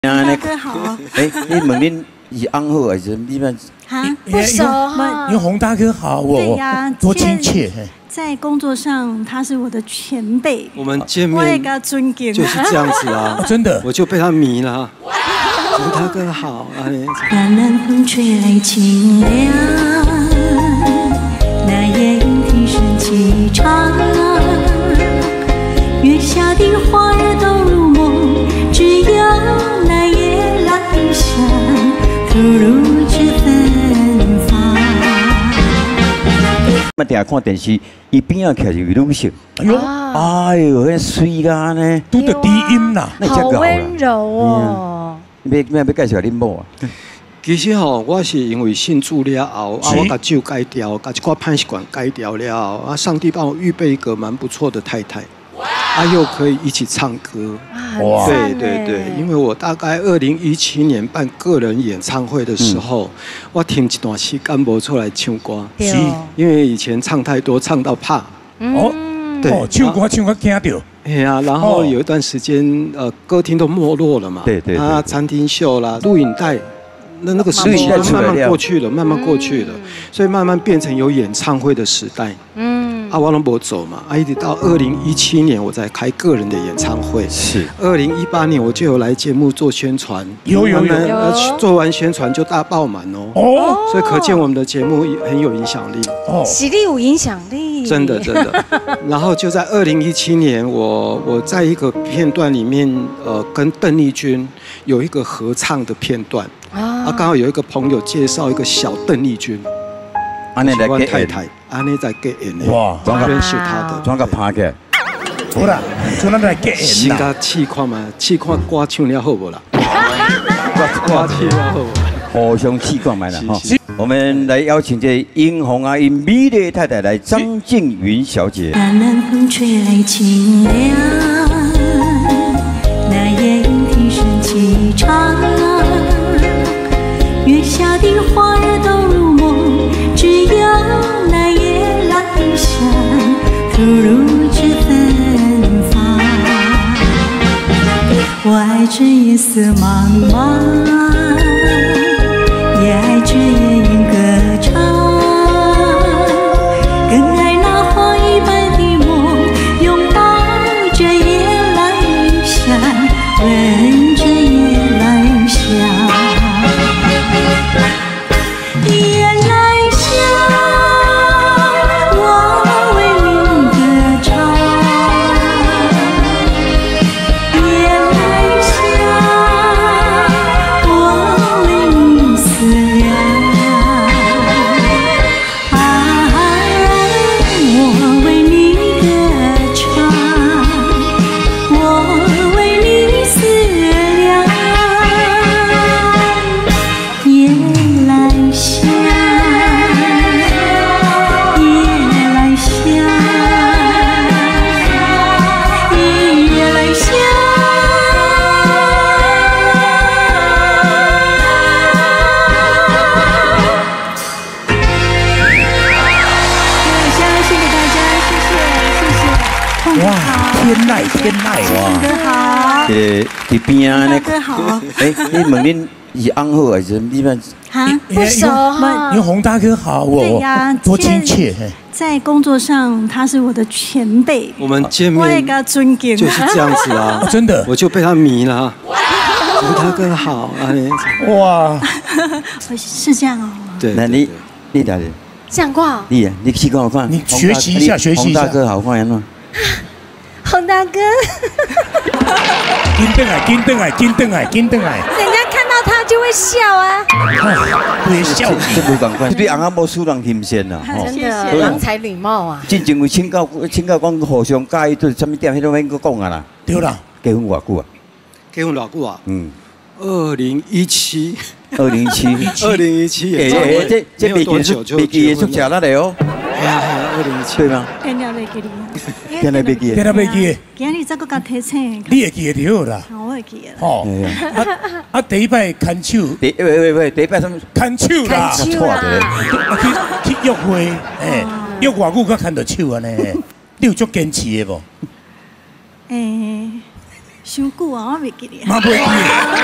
大哥好。你问恁是安好还是你们？ 啊，不熟哈。 因为洪大哥好， 对呀， 多亲切。 在工作上，他是我的前辈。 我们见面， 我也给他尊敬。 就是这样子啊， 真的， 我就被他迷了。洪大哥好， 南南风吹来清凉，那夜莺啼声齐唱，月下的花儿都入梦，只有那夜来香吐露着芬芳。 我定看电视，伊边仔徛一个女性，哎呦，迄水噶呢， 拄着低音啦， 好温柔哦。 要介绍恁某啊？ 其实吼，我是因为信主了后，我把酒改掉，把一寡歹习惯改掉了后，上帝帮我预备一个蛮不错的太太，又可以一起唱歌。 哇， 对，因为我大概2017年办个人演唱会的时候，我停一段时间无出来唱歌，因为以前唱太多，唱到怕。 对，唱歌惊到。 然后有一段时间，歌厅都没落了嘛， 对， 餐厅秀啦，录影带，那个时期慢慢过去了，所以慢慢变成有演唱会的时代。我都没走嘛，一直到2017年我才开个人的演唱会。 是 2018年我就有来节目做宣传， 有， 做完宣传就大爆满哦，所以可见我们的节目很有影响力哦，实力有影响力， 真的。然后就在2017年，我在一个片段里面，跟邓丽君有一个合唱的片段刚好有一个朋友介绍一个小邓丽君。 安尼来给太太，安尼在给演的， 哇， 认识他的， 装个趴起来， 好啦，就咱来给演先甲试看嘛，试看歌唱了好不啦？歌唱了好不？ 互相试看卖啦哈。我们来邀请这殷红阿姨美丽太太来张静云小姐。 南南风吹来清凉，那夜莺啼声齐唱，月下的花儿都入梦，只有那夜来香吐露着芬芳。我爱这夜色茫茫，也爱这夜莺歌唱，更爱那花一般的梦，拥抱着夜来香，闻着夜来香。夜来香，我为你歌唱。夜来香，我为你思量。我为你歌唱，我为你思量。夜来香，夜来香，夜来香。谢谢大家，谢谢。 哇，天籁哇！ 哥好。 在边啊， 哥好。 你问恁是安好还是你们？ 啊，不熟哈。 因为洪大哥好， 对呀， 多亲切。 在工作上，他是我的前辈。 我们见面， 我也给他尊敬。 就是这样子啊， 真的， 我就被他迷了。洪大哥好， 哇， 是这样哦。 对，那你哪里？ 讲过。 你试看看， 你学习一下， 洪大哥好看安怎？ 洪大哥。 紧等来。 人家看到他就会笑啊。 会笑。 这不同款，对翁仔某输人欣羡啦。 真的，郎才女貌啊。 进前有请教讲互相介意，对什么点，迄都免搁讲啊啦。 对啦。 结婚偌久啊？ 结婚偌久啊？2017。 这没记也出假了嘞哦。 2017 对吗？ 天天袂记你， 今日袂记。 今日再搁甲提醒。 你会记得着啦。 我会记得。 哦。第一摆牵手。 喂，第一摆什么？ 牵手啦。 错的。 去约会，约偌久才牵到手安尼？你有足坚持的无？ 伤久啊，我袂记哩。 妈袂记。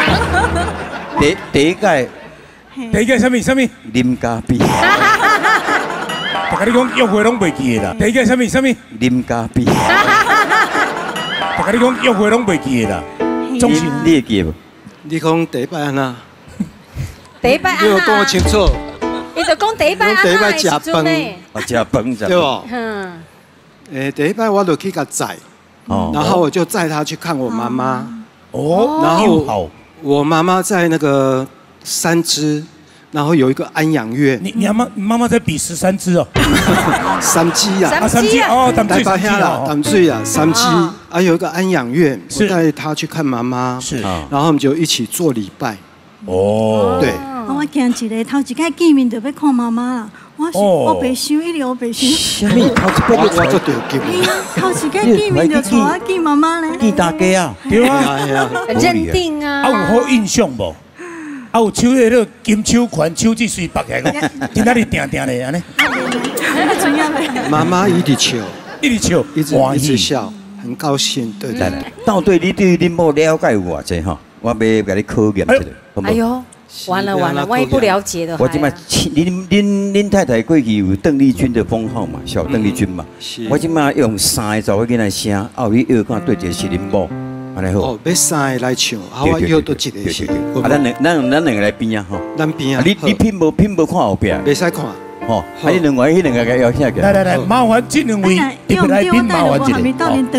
第一届第一个什么？ 啉咖啡， 我跟你讲，约会拢袂记的啦。第一个什么？ 啉咖啡， 我跟你讲，约会拢袂记的啦。总是你会记无？ 你讲第一摆安那？ 第一摆你有讲我清楚。 伊就讲第一擺第一擺食飯啊，食饭对不？ 嗯， 第一摆我就去甲载， 哦然后我就载他去看我妈妈。 哦， 然又好后。我妈妈在那个3支，然后有一个安养院。 你妈妈在比13支哦。 3支啊， 3支哦， 台北遐啦，淡水啊，3支啊，有一个安养院，我是带她去看妈妈， 是， 然后我们就一起做礼拜。 哦， 对， 我惊一个头一摆见面就要看妈妈啦，我白想，一直我白想。 什么头一摆我做着急。 头一摆见面就带我见妈妈咧。 见大家啊？ 对啊。 认定啊。 啊，有好印象无？啊，有手迄个金手环手指随拔起来，今仔日定定的安尼。 妈妈一直笑， 一直笑， 一直笑，很高兴。对对对。 到底你对恁某了解有偌济吼？我要甲你考验一下，好哎呦，完了，万一不了解的话。 我即摆恁太太过去有邓丽君的封号嘛，小邓丽君嘛。我即摆用3个查某囡仔声，啊，你又讲对一个是恁某，安尼好。 哦，要3个来唱，啊，我约到一个是。 啊，咱两个来边啊吼。 咱边啊。 你拼无看后壁？ 袂使看。 吼，啊，你两个迄两个要下去。 来，麻烦这两位特别来宾麻烦一下。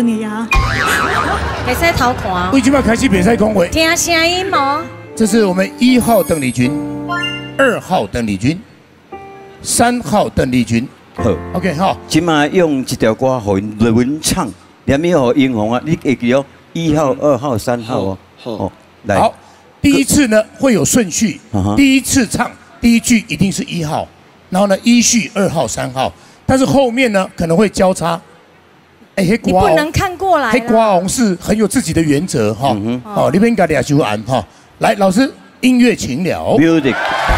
袂使偷看。 为什么开始袂使讲话？ 听声音哦。 这是我们1号邓丽君，2号邓丽君，3号邓丽君。 好 ，OK 好。 今嘛用一条歌互因轮唱，连咪互英红啊，你会记哦，1号、2号、3号哦。 好， 来。好，第一次呢会有顺序，第一次唱第一句一定是1号，然后呢依序2号、3号，但是后面呢可能会交叉。 你不能看过来。 黑瓜红是很有自己的原则哈。哦，你们应该俩修安哈。来，老师，音乐请了。 Music。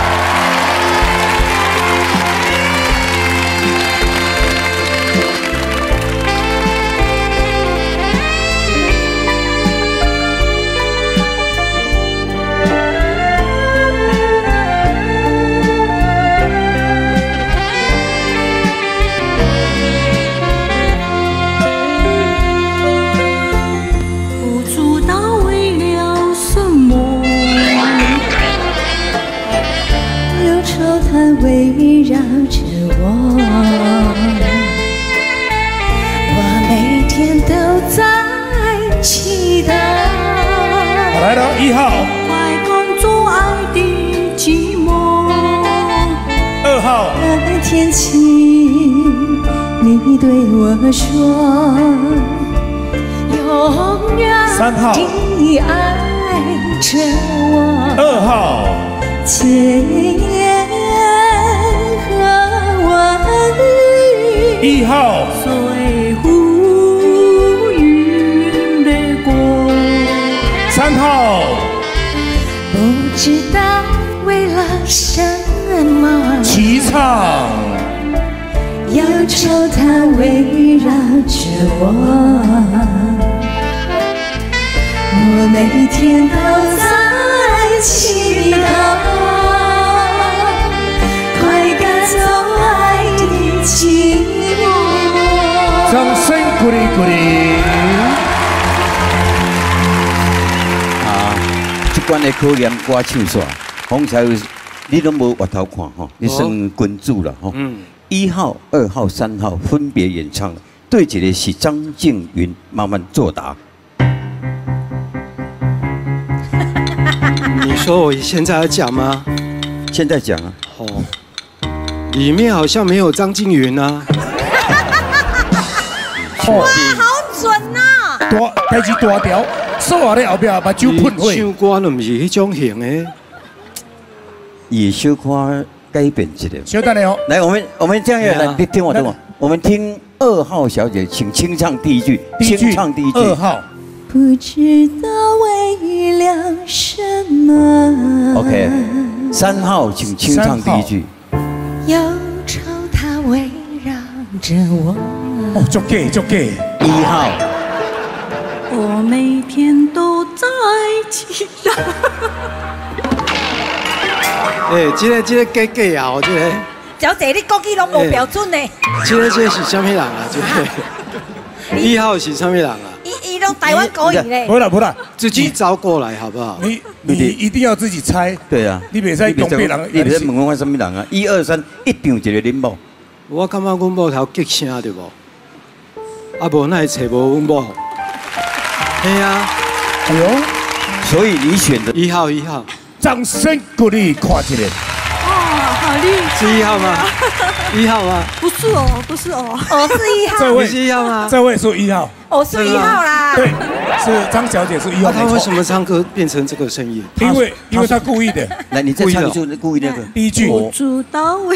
围绕着我，我每天都在期待。 好，来了，1号。 快赶走爱的寂寞。 2号。 那天起，你对我说，永远地爱着我。 2号。 千言和万语 ，1号， 随乌云掠过。 3号， 不知道为了什么， 齐唱， 忧愁它围绕着我，我每天都在祈祷。 掌声鼓励鼓励。 啊，这关的考验歌唱煞，方才你都无回头看吼，你算君主了吼。1号、2号、3号分别演唱，对一个是张静云，慢慢作答。 你说我现在要讲吗？ 现在讲啊。 哦，里面好像没有张静云啊。 哇，好准呐！ 代志大条，说话咧后壁目睭喷火。 唱歌都唔是迄种型的。 也小可改变一点。 小等哦， 来，我们这样来听我的，我们听2号小姐，请清唱第一句，清唱第一句。 2号。 不知道为了什么。 OK， 3号，请清唱第一句。 忧愁它围绕着我。 哦，足假足假。 1号。 我每天都在期待。 这个假啊，这个。 小姐，你国语拢无标准呢。 这个是什么人啊？这个1号是什么人啊？ 伊拢台湾国语嘞。 不啦， 自己招过来好不好？ 你一定要自己猜。 对啊， 你别再东北人， 你别问我什么人啊？1、2、3，一场一个恁某。 我感觉阮某头激声对无？啊无那会找无阮某。嘿啊， 哎呦， 所以你选的 1号， 掌声鼓励看一下。 好厉害！ 是1号吗？1号吗？ 不是哦， 我是1号。 这位是1号吗？ 这位说1号。 我是1号啦。 对，是张小姐是1号。 他为什么唱歌变成这个声音？ 因为他故意的。 来，你再唱一句故意那个第一句。 我主到位。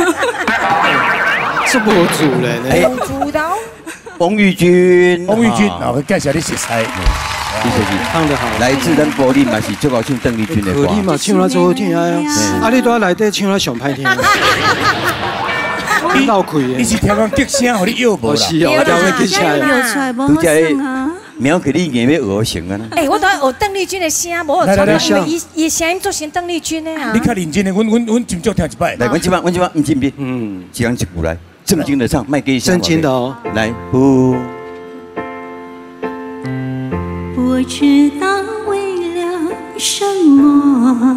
是无主人呢？ 我主到。 王玉君， 然后介绍你熟悉。 你手机唱得好， 来自咱柏林嘛是最高唱邓丽君的歌。 柏林嘛唱得最好听啊！啊，你在内底唱得上歹听。你闹开的， 你是听讲激声，互你摇无啦？ 是哦，调个激声。 摇出来无好声啊！ 苗可你硬要学成啊！ 我都学邓丽君的声，无学唱，伊声音做成邓丽君的啊！ 你较认真的，阮真少听一摆。 来，阮这摆，唔进不？一人一句来，正经的唱，卖给正经的哦。 来，呼。 我知道为了什么，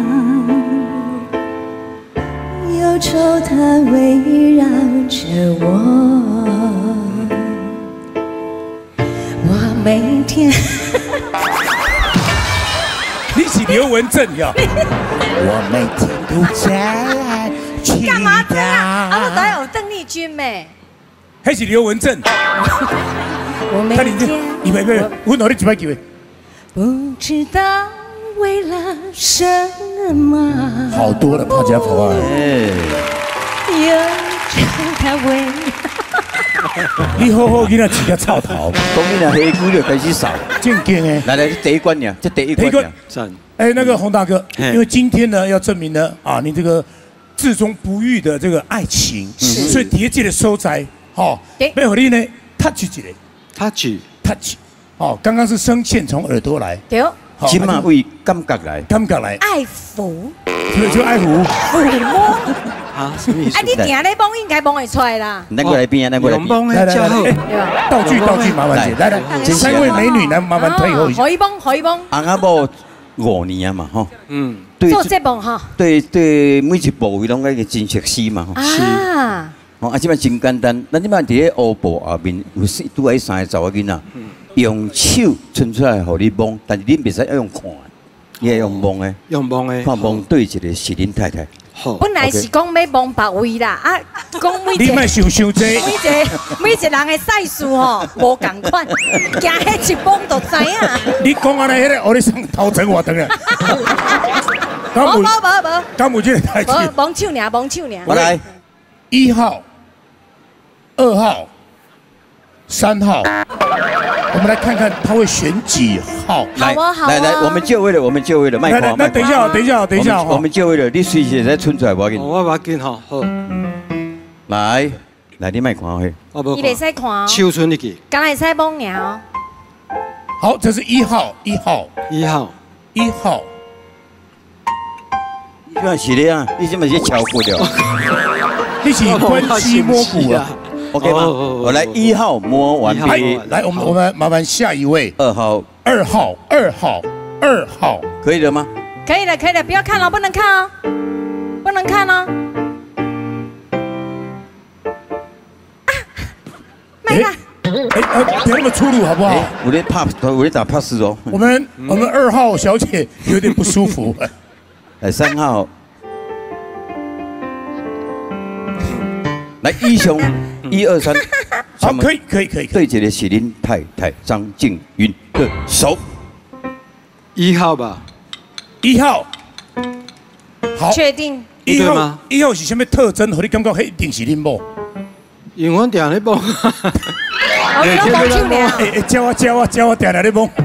忧愁它围绕着我，我每天。 你是刘文正呀？我每天都在期待。 干嘛这样？我都有邓丽君咩？ 还是刘文正？ 我每天， 你我哪里几摆机会？ 不知道为了什么。 好多了，大家跑啊！ 忧愁它围。 你好好给他起个草头。 讲你那黑姑就开始扫。 正经的。 来，第一关呀，这第一关。 那个洪大哥，因为今天呢要证明呢啊，你这个至终不渝的这个爱情，所以叠界的收窄，好，没有你呢 touch 一个。touch， 哦，刚刚是声线从耳朵来， 对， 今嘛为感觉来， 爱抚， 就爱抚， 抚摸， 啊，什么意思？ 你定咧摸应该摸会出来啦。 咱过来边啊，咱过来边， 来，道具麻烦姐，来，3位美女来麻烦退后一下。 可以帮。 翁仔某5年啊嘛，吼， 做节目哈， 对，每一部位拢个真熟悉嘛，吼， 啊。 即摆真简单，咱即摆伫咧乌布后面有拄喺3个查某囡仔，用手伸出来互你摸，但是你袂使要用看，你要用摸的，看摸对一个是恁太太。 本来是讲要摸别位啦，啊，讲每你莫想这， 每一人的赛事吼无共款，惊迄一摸就知影。 你讲安尼，迄个我咧上头前活动啊。 无， 敢有这个代志？ 摸手尔。 我来 ，1号。2号、3号，我们来看看他会选几号。 来，我们就位了，麦克。 那等一下， 我们就位了，你随时再冲出来，我给你。 我把紧好。 来，你麦看去。 你袂使看哦。 手伸入去。 敢会使摸尔哦。 好，这是1号。 你这是的啊，你这么是敲骨了。 你是关系摸骨啊。 OK 吗？我来1号摸完毕。 来，我们麻烦下一位。 2号，可以了吗？ 可以了，不要看了，不能看哦。麦啦。 不要那么粗鲁好不好？ 我在打 pass 哦。 我们2号小姐有点不舒服。 来3号。来1雄，1、2、3， 好，可以。 对决的是恁太太张静云的手 ，1号吧 ，1号，好， 确定 1号，1号是什么特征？和你感觉迄一定是恁某？ 因为我定咧摸， 教我定咧摸。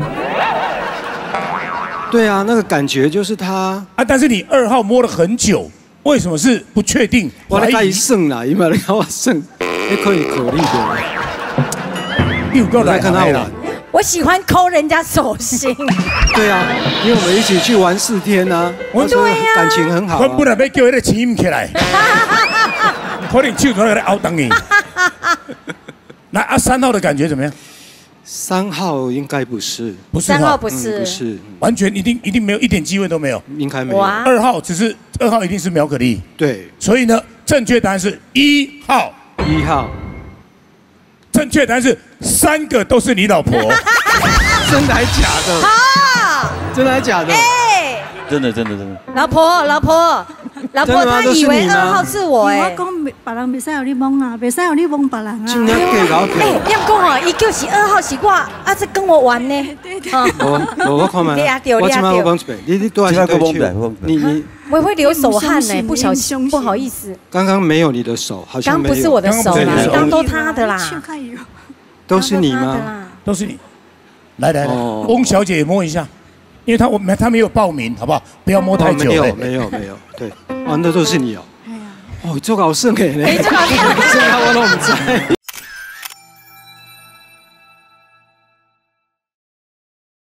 对啊，那个感觉就是他啊，但是你2号摸了很久。为什么是不确定？ 我来改算啦，因为你看我算，你可以考虑的。 你有够来看他啦， 我喜欢抠人家手心。 对啊，因为我们一起去玩4天啊，我说感情很好。 我本来要叫那个琴起来，可能手出来凹当你。那3号的感觉怎么样 ？3号应该不是， 不是 3号不是， 不是， 完全一定没有一点机会都没有， 应该没有。 2号只是2号一定是苗可丽， 对， 所以呢，正确答案是1号。 1号， 正确答案是3个都是你老婆。 真的还假的？ 好， 真的还假的？ 哎， 真的。 老婆，他以为2号是我哎。 我讲别人袂使有你蒙啊，袂使有你蒙别人啊。 真的假搞的？ 哎，你讲哦，伊就是2号是我，啊，是跟我玩呢。 对。 我看嘛，我今晚我讲一遍，你都还是对手，你。 我会流手汗呢，不小心，不好意思。 刚刚没有你的手，好像没有。 刚不是我的手啦，刚都他的啦。 都是你吗？ 都是你。来，翁小姐也摸一下，因为她没有报名，好不好？不要摸太久。 没有，对，那都是你哦。哦，做搞胜给呢， 这个我我都不知。